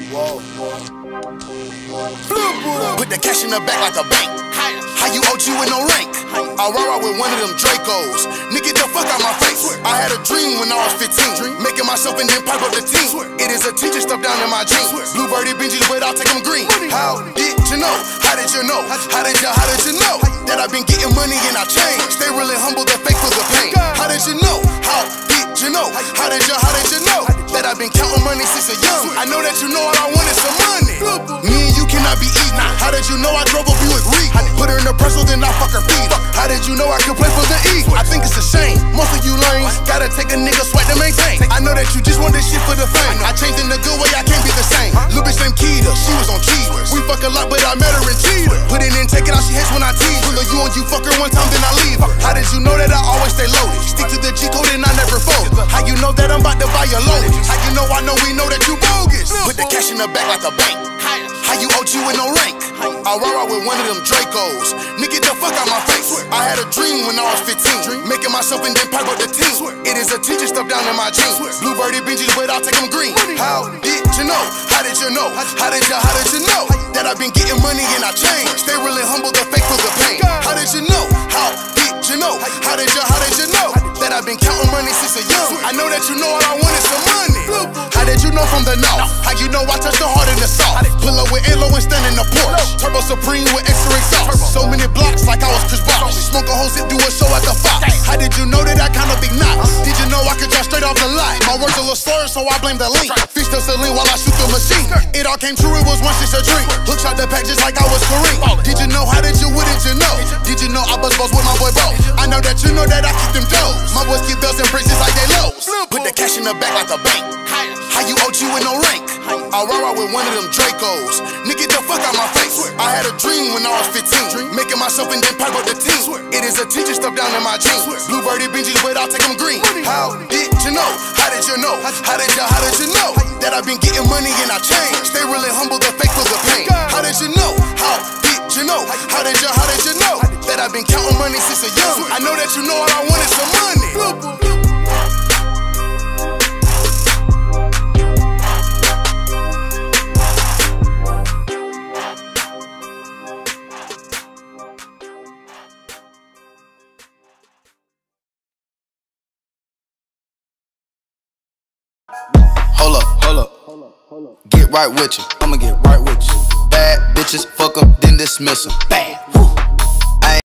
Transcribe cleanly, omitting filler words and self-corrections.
Put the cash in the back like a bank. How you OG with no rank? I roll with one of them Dracos. Nigga, the fuck out my face. I had a dream when I was 15, making myself and then pipe up the team. It is a teacher stuff down in my jeans. Bluebirdie Benji's, but I'll take them green. How did you know? How did you know? How did you know that I've been getting money and I changed? They really humble, the fake for the pain. How did you know? How did you know? How did you know that I've been counting money since a young? I know that you know all I want is some money. Me and you cannot be eaten. How did you know I drove a Buick Regal? Put her in the pretzel, then I fuck her feet. How did you know I could play for the Eagles? I think it's a shame. Most of you lanes gotta take a nigga sweat to maintain. I know that you just want this shit for the fame. I changed in the good way, I can't be the same. Little bitch named Keita, she was on cheese. We fuck a lot, but I met her in Cheetah. Put it in, take it out, she hates when I tease. Pull you on you, fuck her one time, then I leave her. How did you know that I always stay loaded? Stick to the G code and I never fold. How you know that I'm about to buy your load? How you know I know we know that you bogus? Put the cash in the back like a bank. How you OG with no rank? I roll with one of them Dracos. Nigga, the fuck out my face. I had a dream when I was 15, making myself and then pipe up the team. It is a teacher stuff down in my jeans. Bluebirdie Benji's, but I'll take them green. How did you know? How did you know? How did you know that I've been getting money and I changed? They really humble, the fake for the pain. How did you know? How did you know? How did you know that I've been counting money since a young? I know that you know all I want is some money. How did you know from the north? How you know I touch the heart in the soft? Pull up with Elo and stand in the porch. Turbo Supreme with X-ray sauce. So many blocks like I was Chris Bosh. Smoke a whole zip, do a show at the Fox. How did you know that I count a big knot? Did you know I could drive straight off the lot? My words a little slurred, so I blame the link. Fish the saline while I shoot the machine. It all came true, it was once just a dream. Hook shot the pack just like I was Kareem. Did you know? How did you? What did you know? Did you know I bust balls with my boy Bo? I know that you know that I keep them doors. My boys keep bells and braces like they lows. Put the cash in the back like a bank. How you OG with no rank? I roll with one of them Dracos. Nigga, the fuck out my face. I had a dream when I was 15, making myself and then pipe up the team. It is a teacher stuff down in my jeans. Bluebirdie Benji's, but I'll take them green. How did you know? How did you know? How did you know that I've been getting money and I changed? They really humble, the fake for the pain. How did you know? How did you know? How did you know that I've been counting money since a young? I know that you know all I want is some money. Hold up. Get right with you. I'ma get right with you. Bad bitches, fuck 'em, then dismiss 'em. Bad. Woo.